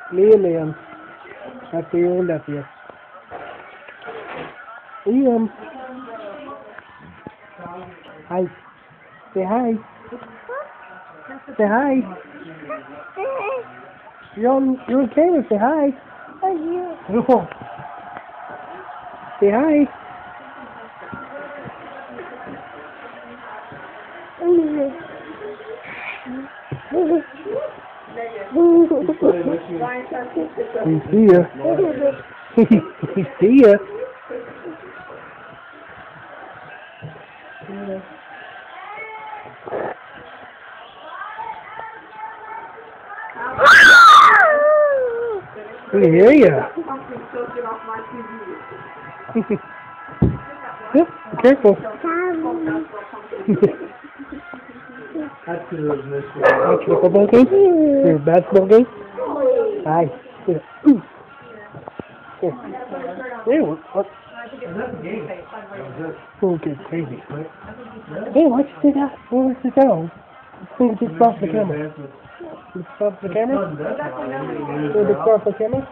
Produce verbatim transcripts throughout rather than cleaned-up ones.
Me and Liam. That's for your nephew. Liam. Hi. Say hi. Say hi. You're on, you're on camera. Say hi. Oh. Say hi. We see ya. We see ya. We hear ya. Yep, be careful. That's because it was missed. Watch the football game? Your basketball game? Hi. Here. Here. Here, what? what? That's the game. Oh, get crazy. Hey, why'd you sit down? Why don't you sit down? Let's just stop the camera. Let's stop the camera? So let's stop the camera?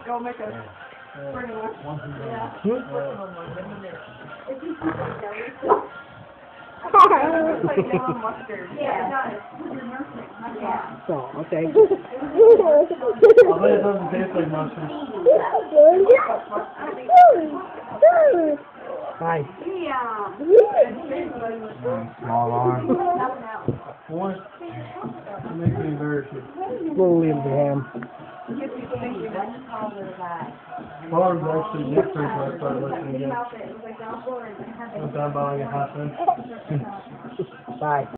Oh, okay. I bet it doesn't taste like mustard. Hi. Small arm. What? It makes me embarrassed. We'll leave the ham. Bars actually get pretty when I started listening again. I'm done buying a half inch. Bye.